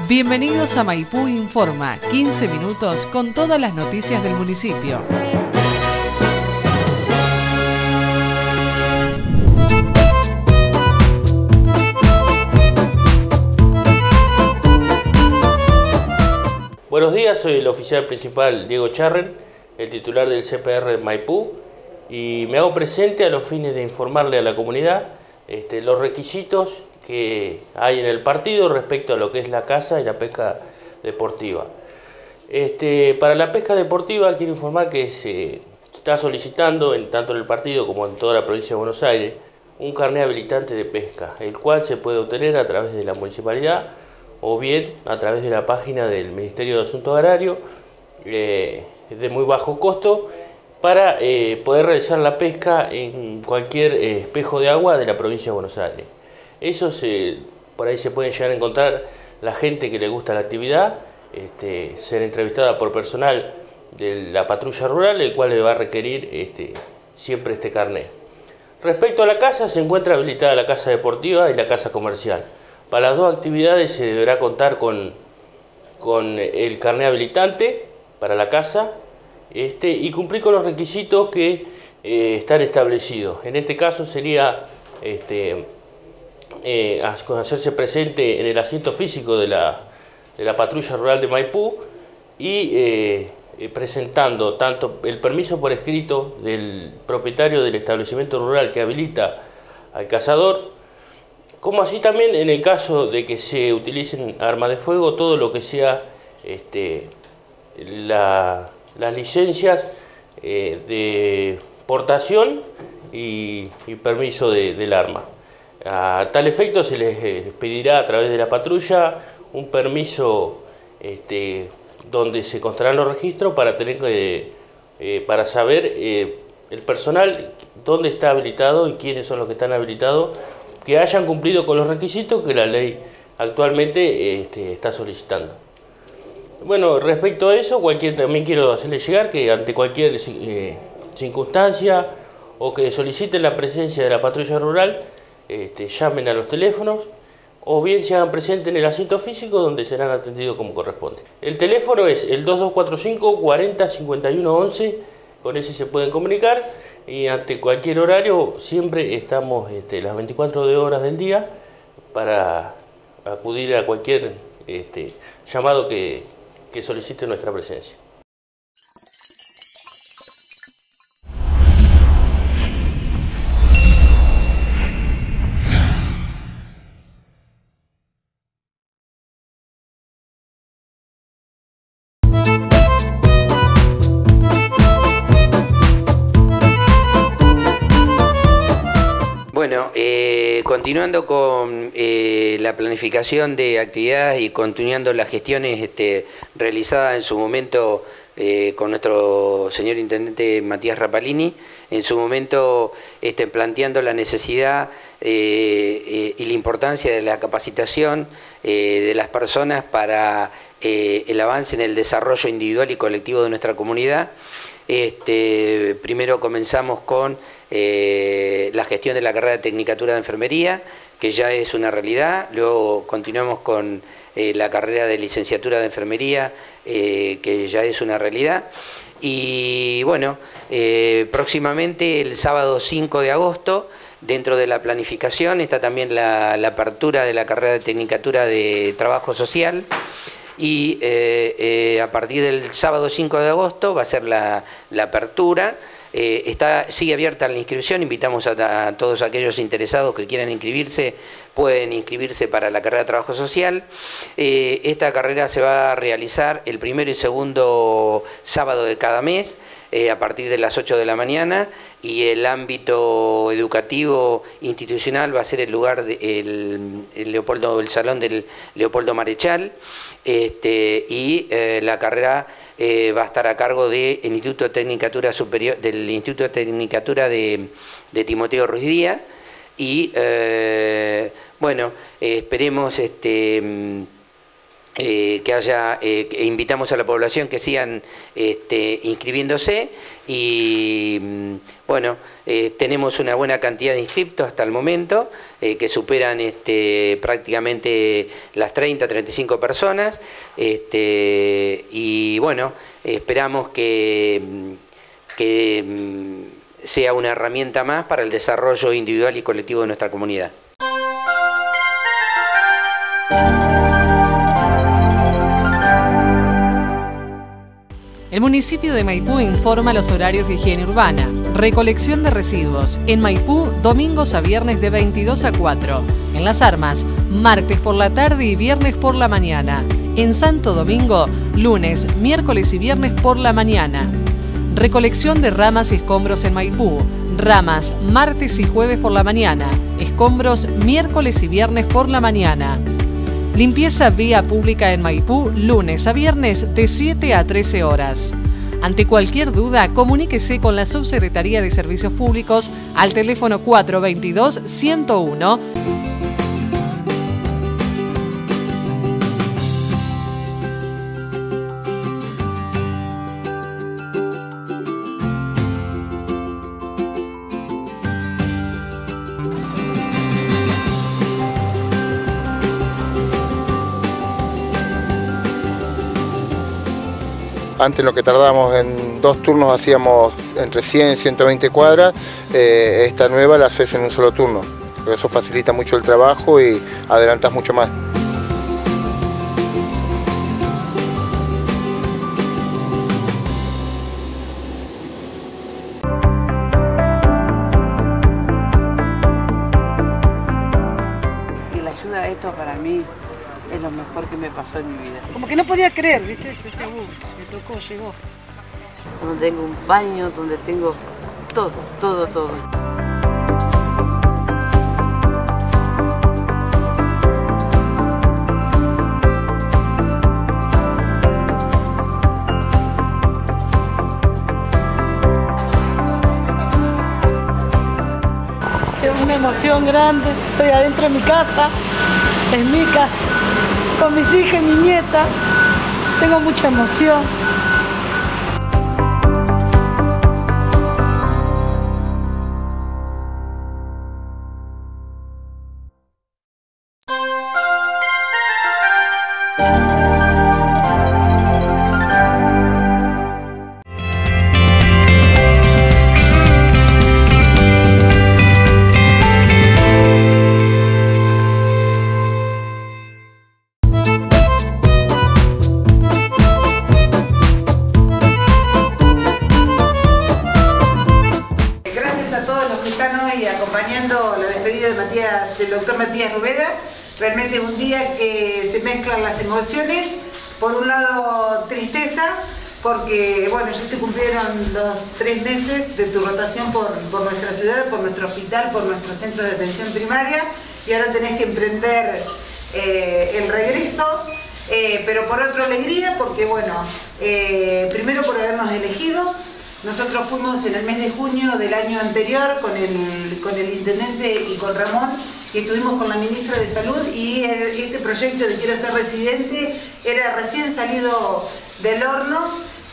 Bienvenidos a Maipú Informa, 15 minutos con todas las noticias del municipio. Buenos días, soy el oficial principal Diego Charren, el titular del CPR de Maipú, y me hago presente a los fines de informarle a la comunidad los requisitos que hay en el partido respecto a lo que es la caza y la pesca deportiva. Para la pesca deportiva quiero informar que se está solicitando, tanto en el partido como en toda la provincia de Buenos Aires, un carnet habilitante de pesca, el cual se puede obtener a través de la municipalidad o bien a través de la página del Ministerio de Asuntos Agrarios, de muy bajo costo, para poder realizar la pesca en cualquier espejo de agua de la provincia de Buenos Aires. Eso por ahí se pueden llegar a encontrar la gente que le gusta la actividad, ser entrevistada por personal de la patrulla rural, el cual le va a requerir siempre este carnet. Respecto a la caza, se encuentra habilitada la caza deportiva y la caza comercial. Para las dos actividades se deberá contar con el carnet habilitante para la caza y cumplir con los requisitos que están establecidos. En este caso sería hacerse presente en el asiento físico de la patrulla rural de Maipú y presentando tanto el permiso por escrito del propietario del establecimiento rural que habilita al cazador, como así también en el caso de que se utilicen armas de fuego, todo lo que sea las licencias de portación y permiso del arma. A tal efecto se les pedirá a través de la patrulla un permiso donde se constarán los registros para para saber el personal dónde está habilitado y quiénes son los que están habilitados, que hayan cumplido con los requisitos que la ley actualmente está solicitando. Bueno, respecto a eso, también quiero hacerles llegar que ante cualquier circunstancia o que soliciten la presencia de la patrulla rural, llamen a los teléfonos o bien se hagan presentes en el asiento físico donde serán atendidos como corresponde. El teléfono es el 2245 40 51 11, con ese se pueden comunicar y ante cualquier horario siempre estamos las 24 horas del día para acudir a cualquier llamado que solicite nuestra presencia. Bueno, continuando con la planificación de actividades y continuando las gestiones realizadas en su momento con nuestro señor intendente Matías Rapalini, en su momento planteando la necesidad y la importancia de la capacitación de las personas para el avance en el desarrollo individual y colectivo de nuestra comunidad. Primero comenzamos con la gestión de la carrera de Tecnicatura de Enfermería, que ya es una realidad. Luego continuamos con la carrera de Licenciatura de Enfermería, que ya es una realidad. Y bueno, próximamente el sábado 5 de agosto, dentro de la planificación, está también la apertura de la carrera de Tecnicatura de Trabajo Social. Y a partir del sábado 5 de agosto va a ser la apertura. Sigue abierta la inscripción, invitamos a todos aquellos interesados que quieran inscribirse, pueden inscribirse para la carrera de Trabajo Social. Esta carrera se va a realizar el primero y segundo sábado de cada mes, a partir de las 8 de la mañana, y el ámbito educativo institucional va a ser el lugar el salón del Leopoldo Marechal, y la carrera va a estar a cargo del Instituto de Tecnicatura Superior, del Instituto de Tecnicatura de Timoteo Ruiz Díaz, y bueno, esperemos invitamos a la población que sigan inscribiéndose y bueno, tenemos una buena cantidad de inscriptos hasta el momento, que superan prácticamente las 30-35 personas, y bueno, esperamos que sea una herramienta más para el desarrollo individual y colectivo de nuestra comunidad. El municipio de Maipú informa los horarios de higiene urbana. Recolección de residuos. En Maipú, domingos a viernes de 22 a 4. En Las Armas, martes por la tarde y viernes por la mañana. En Santo Domingo, lunes, miércoles y viernes por la mañana. Recolección de ramas y escombros en Maipú. Ramas, martes y jueves por la mañana. Escombros, miércoles y viernes por la mañana. Limpieza vía pública en Maipú, lunes a viernes de 7 a 13 horas. Ante cualquier duda, comuníquese con la Subsecretaría de Servicios Públicos al teléfono 422-101. Antes lo que tardábamos en 2 turnos hacíamos entre 100 y 120 cuadras, esta nueva la haces en un solo turno. Eso facilita mucho el trabajo y adelantas mucho más. Y la ayuda a esto para mí es lo mejor que me pasó en mi vida. Como que no podía creer, ¿viste? Yo decía, me tocó, llegó. Donde tengo un baño, donde tengo todo, todo, todo. Es una emoción grande, estoy adentro de mi casa, es mi casa, con mis hijas y mi nieta, tengo mucha emoción. Acompañando la despedida del doctor Matías Rubeda. Realmente es un día que se mezclan las emociones. Por un lado, tristeza, porque bueno, ya se cumplieron los 3 meses de tu rotación por nuestra ciudad, por nuestro hospital, por nuestro centro de atención primaria, y ahora tenés que emprender el regreso, pero por otra alegría, porque bueno, primero por habernos elegido. Nosotros fuimos en el mes de junio del año anterior con el intendente y con Ramón, y estuvimos con la ministra de Salud, y este proyecto de Quiero Ser Residente era recién salido del horno.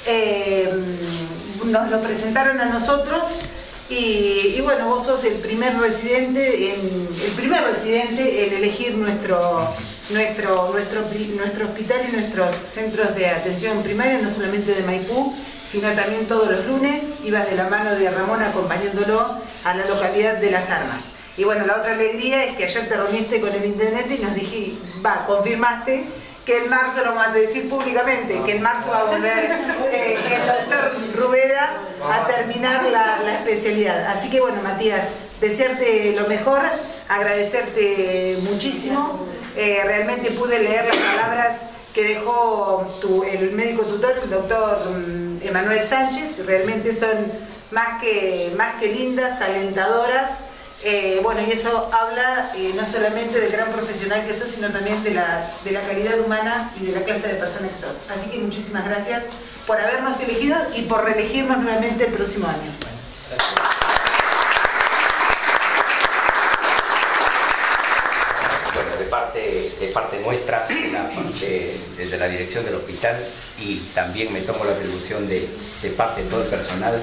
Nos lo presentaron a nosotros y bueno, vos sos el primer residente en elegir nuestro hospital y nuestros centros de atención primaria, no solamente de Maipú, sino también todos los lunes. Ibas de la mano de Ramón acompañándolo a la localidad de Las Armas. Y bueno, la otra alegría es que ayer te reuniste con el intendente y nos dijiste, confirmaste que en marzo, lo vamos a decir públicamente, que en marzo va a volver el doctor Rubeda a terminar la especialidad. Así que bueno, Matías, desearte lo mejor, agradecerte muchísimo. Realmente pude leer las palabras que dejó el médico tutor, el doctor Emanuel Sánchez. Realmente son más que lindas, alentadoras. Bueno, y eso habla no solamente del gran profesional que sos, sino también de la calidad humana y de la clase de persona que sos. Así que muchísimas gracias por habernos elegido y por reelegirnos nuevamente el próximo año. Bueno, de parte de parte nuestra, desde la dirección del hospital, y también me tomo la atribución de parte de todo el personal,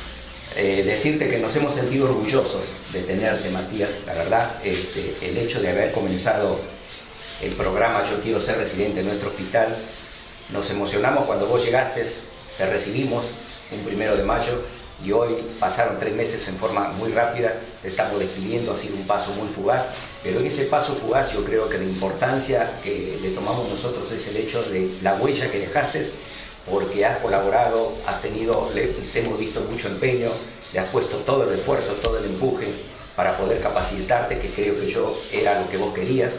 decirte que nos hemos sentido orgullosos de tenerte, Matías. La verdad, el hecho de haber comenzado el programa Yo Quiero Ser Residente en nuestro hospital, nos emocionamos cuando vos llegaste, te recibimos un 1 de mayo, y hoy pasaron 3 meses en forma muy rápida, te estamos despidiendo, ha sido un paso muy fugaz, pero en ese paso fugaz yo creo que la importancia que le tomamos nosotros es el hecho de la huella que dejaste, porque has colaborado, te hemos visto mucho empeño, le has puesto todo el esfuerzo, todo el empuje para poder capacitarte, que creo que era lo que vos querías.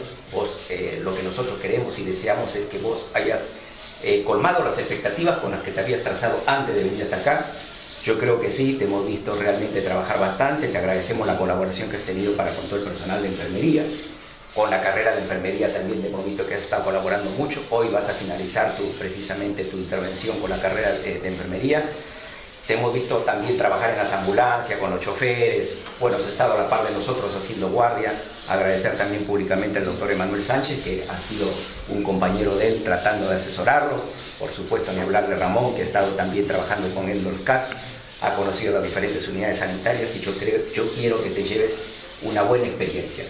Lo que nosotros queremos y deseamos es que vos hayas colmado las expectativas con las que te habías trazado antes de venir hasta acá. Yo creo que sí, te hemos visto realmente trabajar bastante, te agradecemos la colaboración que has tenido con todo el personal de enfermería. Con la carrera de enfermería también te hemos visto que has estado colaborando mucho. Hoy vas a finalizar precisamente tu intervención con la carrera de enfermería. Te hemos visto también trabajar en las ambulancias, con los choferes. Bueno, has estado a la par de nosotros haciendo guardia. Agradecer también públicamente al doctor Emanuel Sánchez, que ha sido un compañero de él tratando de asesorarlo. Por supuesto, ni hablar de Ramón, que ha estado también trabajando con él en los CATS. Ha conocido las diferentes unidades sanitarias y yo quiero que te lleves una buena experiencia.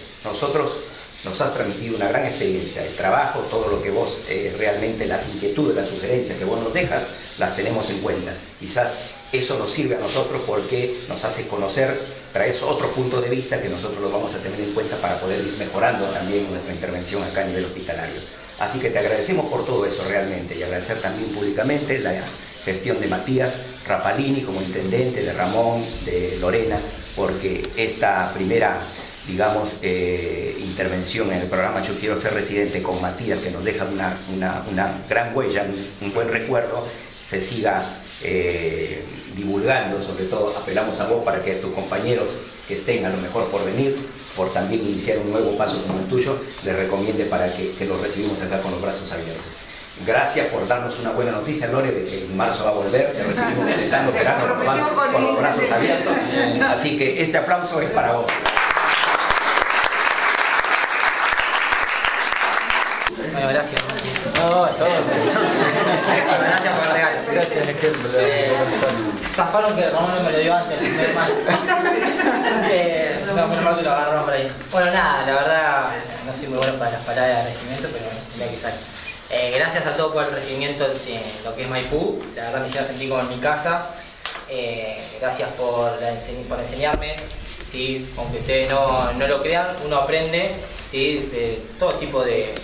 Nos has transmitido una gran experiencia, el trabajo, todo lo que vos realmente, las inquietudes, las sugerencias que vos nos dejas, las tenemos en cuenta. Quizás eso nos sirve a nosotros porque nos hace conocer, traes otro punto de vista que nosotros lo vamos a tener en cuenta para poder ir mejorando también nuestra intervención acá a nivel hospitalario. Así que te agradecemos por todo eso realmente, y agradecer también públicamente la gestión de Matías Rapalini como intendente, de Ramón, de Lorena, porque esta primera, digamos, intervención en el programa Yo Quiero Ser Residente con Matías, que nos deja una gran huella, un buen recuerdo, se siga divulgando. Sobre todo apelamos a vos para que tus compañeros que estén a lo mejor por venir, por también iniciar un nuevo paso como el tuyo, les recomiende para que los recibimos acá con los brazos abiertos. Gracias por darnos una buena noticia, Lore, de que en marzo va a volver, te recibimos estando esperando con los brazos abiertos, así que este aplauso es para vos. Bueno, gracias. No, todo. Gracias por el regalo. Gracias, ejemplo. Zafaron que Ramón no me lo dio antes, mi hermano. No, menos mal que lo agarraron por ahí. Bueno, nada, la verdad, no soy muy bueno para las palabras de agradecimiento, pero bueno, ya que sale. Gracias a todos por el recibimiento de lo que es Maipú. La verdad me hicieron sentir como en mi casa. Gracias por enseñarme. ¿Sí? Aunque ustedes no lo crean, uno aprende, ¿sí? De todo tipo de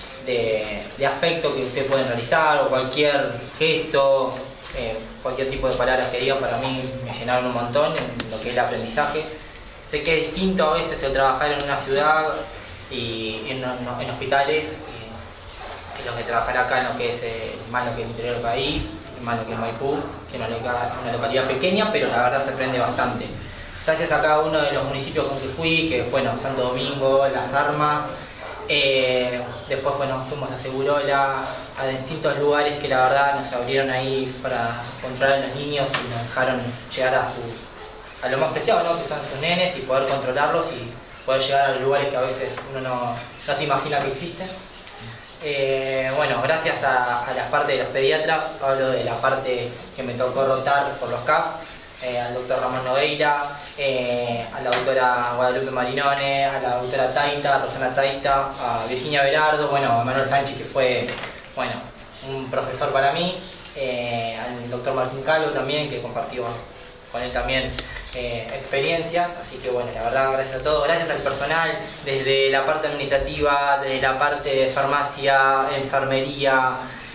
afecto que ustedes pueden realizar, o cualquier gesto, cualquier tipo de palabras que digan, para mí me llenaron un montón en lo que es el aprendizaje. Sé que es distinto a veces el trabajar en una ciudad y en hospitales, que lo que trabajar acá en lo que es más lo que es el interior del país, y más lo que es Maipú, que es una localidad pequeña, pero la verdad se aprende bastante. Gracias a cada uno de los municipios con que fui, que bueno, Santo Domingo, Las Armas, después bueno, fuimos a Segurola, a distintos lugares que la verdad nos abrieron ahí para controlar a los niños y nos dejaron llegar a lo más preciado, ¿no? Que son sus nenes, y poder controlarlos y poder llegar a los lugares que a veces uno no se imagina que existen. Bueno, gracias a la parte de los pediatras, hablo de la parte que me tocó rotar por los CAPS, al doctor Ramón Nogueira, a la doctora Guadalupe Marinone, a la doctora Taita, Rosana Taita, a Virginia Berardo, bueno, a Manuel Sánchez, que fue, bueno, un profesor para mí, al doctor Martín Calvo también, que compartió con él también experiencias. Así que bueno, la verdad, gracias a todos, gracias al personal, desde la parte administrativa, desde la parte de farmacia, enfermería,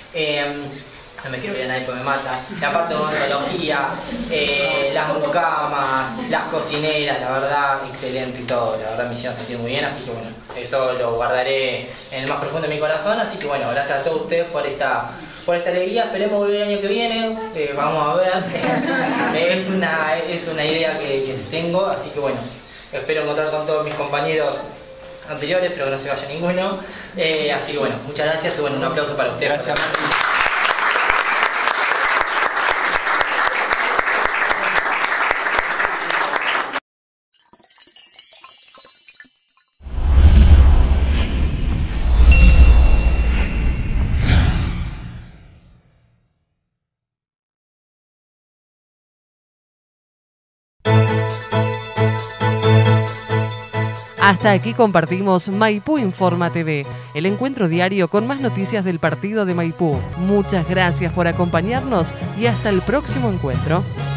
no me quiero ver a nadie porque me mata, la parte de odontología, las mucamas, las cocineras, la verdad, excelente y todo, la verdad me hicieron sentir muy bien, así que bueno, eso lo guardaré en el más profundo de mi corazón. Así que bueno, gracias a todos ustedes por esta alegría. Esperemos volver el año que viene, vamos a ver. Es una idea que tengo, así que bueno, espero encontrar con todos mis compañeros anteriores, pero que no se vaya ninguno. Así que bueno, muchas gracias y bueno, un aplauso para ustedes. Gracias, Martín. Hasta aquí compartimos Maipú Informa TV, el encuentro diario con más noticias del partido de Maipú. Muchas gracias por acompañarnos y hasta el próximo encuentro.